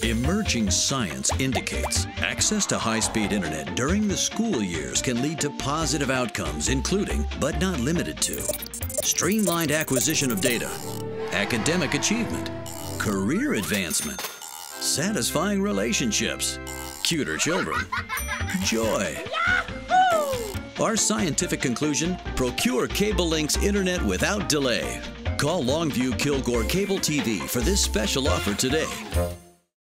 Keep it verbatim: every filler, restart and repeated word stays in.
Emerging science indicates access to high-speed internet during the school years can lead to positive outcomes, including, but not limited to, streamlined acquisition of data, academic achievement, career advancement, satisfying relationships, cuter children, joy. Our scientific conclusion: procure Cable Link's internet without delay. Call Longview Kilgore Cable T V for this special offer today.